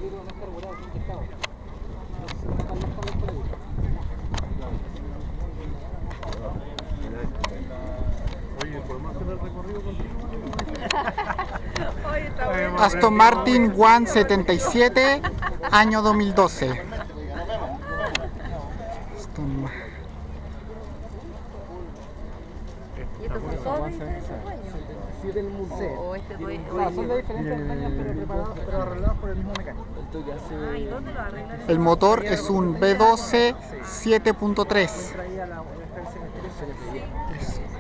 Oye, ¿podemos hacer el recorrido contigo? Aston Martin One 77, año 2012. ¿Y estos son todos de Sí, del museo. son de diferentes años, pero arreglados por el mismo mecánico. ¿Y dónde lo arreglan? El motor es un V12 7.3.